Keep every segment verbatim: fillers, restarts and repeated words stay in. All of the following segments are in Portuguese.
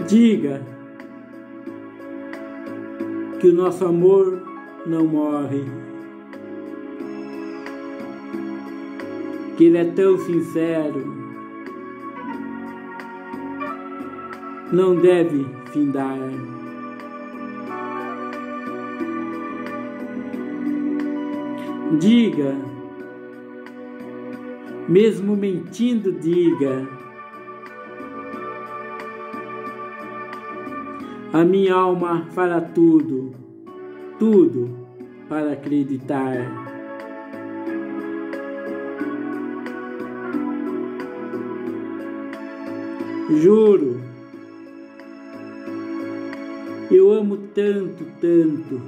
Diga que o nosso amor não morre, que ele é tão sincero, não deve findar. Diga, mesmo mentindo, diga: a minha alma fará tudo, tudo para acreditar. Juro, eu amo tanto, tanto,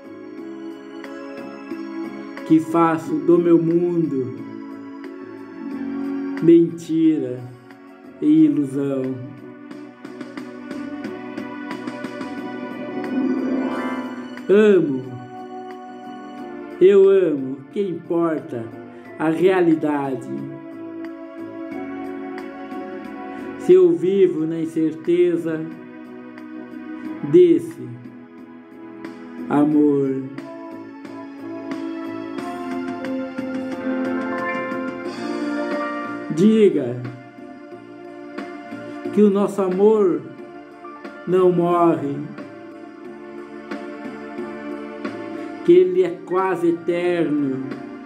que faço do meu mundo mentira e ilusão. Amo, eu amo, que importa a realidade. Se eu vivo na incerteza desse amor. Diga que o nosso amor não morre, que ele é quase eterno,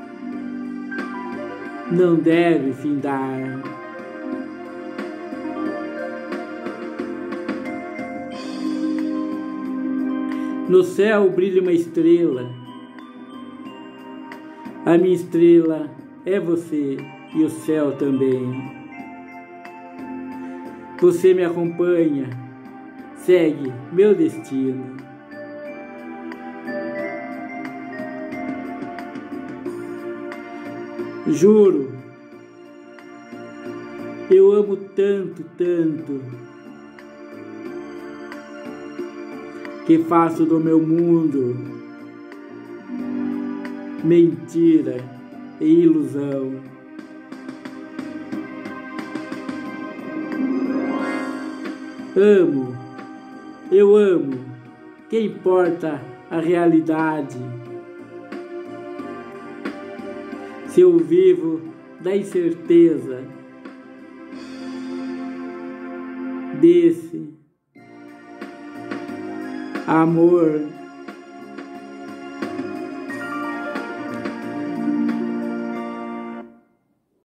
não deve findar. No céu brilha uma estrela, a minha estrela é você e o céu também. Você me acompanha, segue meu destino. Juro, eu amo tanto, tanto, que faço do meu mundo mentira e ilusão. Amo, eu amo, que importa a realidade. Se eu vivo da incerteza desse amor